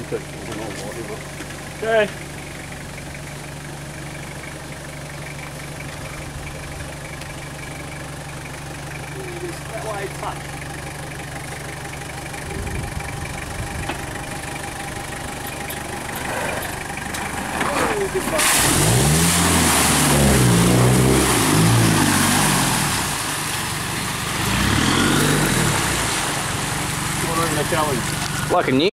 it. Okay. That way touch. Oh, good one. What are the challenge? Like a new